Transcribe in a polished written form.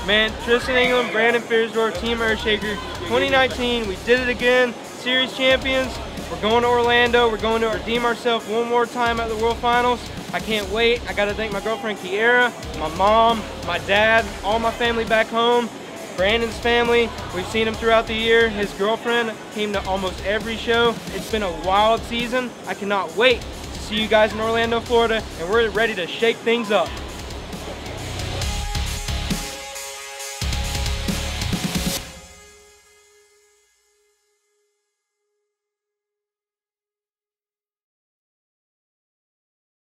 Man, Tristan England, Brandon Fiersdorf, Team EarthShaker, 2019, we did it again, series champions. We're going to Orlando, we're going to redeem ourselves one more time at the World Finals. I can't wait. I gotta thank my girlfriend Kiera, my mom, my dad, all my family back home, Brandon's family. We've seen him throughout the year. His girlfriend came to almost every show. It's been a wild season. I cannot wait to see you guys in Orlando, Florida, and we're ready to shake things up.